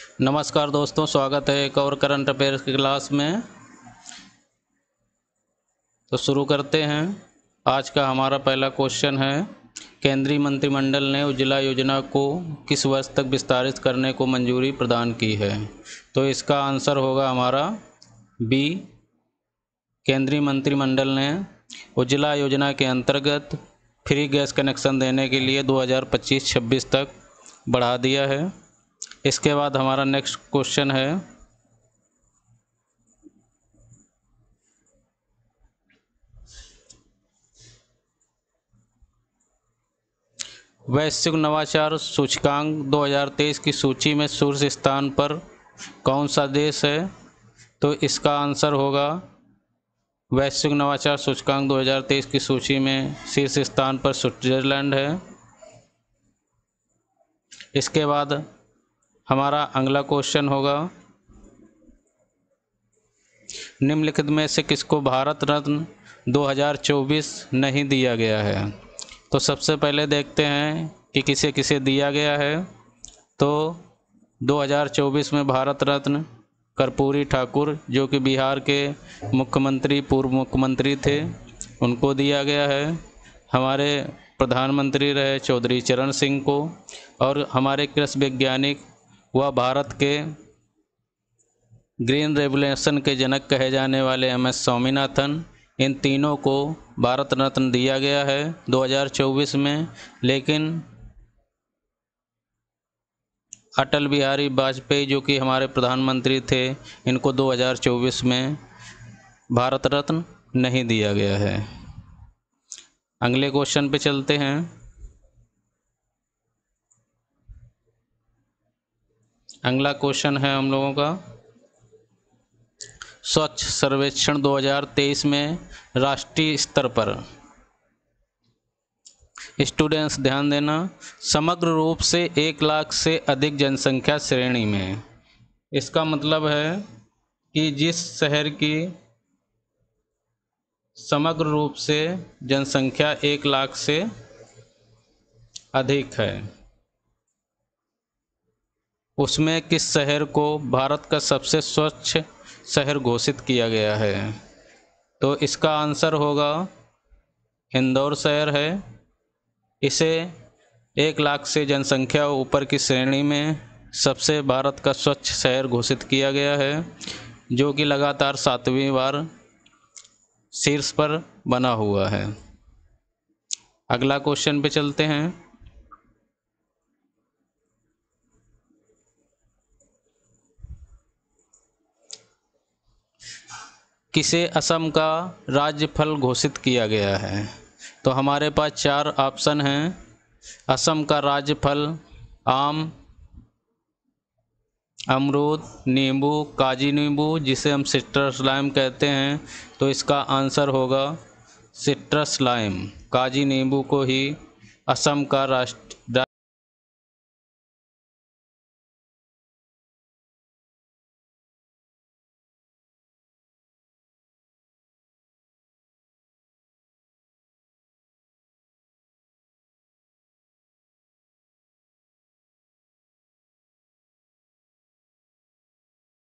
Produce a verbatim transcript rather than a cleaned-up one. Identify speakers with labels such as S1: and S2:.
S1: नमस्कार दोस्तों, स्वागत है एक और करंट अफेयर्स की क्लास में। तो शुरू करते हैं। आज का हमारा पहला क्वेश्चन है, केंद्रीय मंत्रिमंडल ने उज्ज्वला योजना को किस वर्ष तक विस्तारित करने को मंजूरी प्रदान की है? तो इसका आंसर होगा हमारा बी। केंद्रीय मंत्रिमंडल ने उज्ज्वला योजना के अंतर्गत फ्री गैस कनेक्शन देने के लिए दो हज़ार पच्चीस छब्बीस तक बढ़ा दिया है। इसके बाद हमारा नेक्स्ट क्वेश्चन है, वैश्विक नवाचार सूचकांक दो हज़ार तेईस की सूची में शीर्ष स्थान पर कौन सा देश है? तो इसका आंसर होगा वैश्विक नवाचार सूचकांक दो हज़ार तेईस की सूची में शीर्ष स्थान पर स्विट्जरलैंड है। इसके बाद हमारा अगला क्वेश्चन होगा, निम्नलिखित में से किसको भारत रत्न दो हज़ार चौबीस नहीं दिया गया है? तो सबसे पहले देखते हैं कि किसे किसे दिया गया है। तो दो हज़ार चौबीस में भारत रत्न कर्पूरी ठाकुर, जो कि बिहार के मुख्यमंत्री पूर्व मुख्यमंत्री थे, उनको दिया गया है। हमारे प्रधानमंत्री रहे चौधरी चरण सिंह को, और हमारे कृषि वैज्ञानिक व भारत के ग्रीन रेवोल्यूशन के जनक कहे जाने वाले एम एस स्वामीनाथन, इन तीनों को भारत रत्न दिया गया है दो हज़ार चौबीस में। लेकिन अटल बिहारी वाजपेयी, जो कि हमारे प्रधानमंत्री थे, इनको दो हज़ार चौबीस में भारत रत्न नहीं दिया गया है। अगले क्वेश्चन पे चलते हैं। अगला क्वेश्चन है हम लोगों का, स्वच्छ सर्वेक्षण दो हज़ार तेईस में राष्ट्रीय स्तर पर, स्टूडेंट्स ध्यान देना, समग्र रूप से एक लाख से अधिक जनसंख्या श्रेणी में, इसका मतलब है कि जिस शहर की समग्र रूप से जनसंख्या एक लाख से अधिक है, उसमें किस शहर को भारत का सबसे स्वच्छ शहर घोषित किया गया है? तो इसका आंसर होगा इंदौर शहर है। इसे एक लाख से जनसंख्या ऊपर की श्रेणी में सबसे भारत का स्वच्छ शहर घोषित किया गया है, जो कि लगातार सातवीं बार शीर्ष पर बना हुआ है। अगला क्वेश्चन पे चलते हैं। किसे असम का राज्य फल घोषित किया गया है? तो हमारे पास चार ऑप्शन हैं। असम का राज्य फल आम, अमरूद, नींबू, काजी नींबू, जिसे हम सिट्रस लाइम कहते हैं। तो इसका आंसर होगा सिट्रस लाइम, काजी नींबू को ही असम का राष्ट्र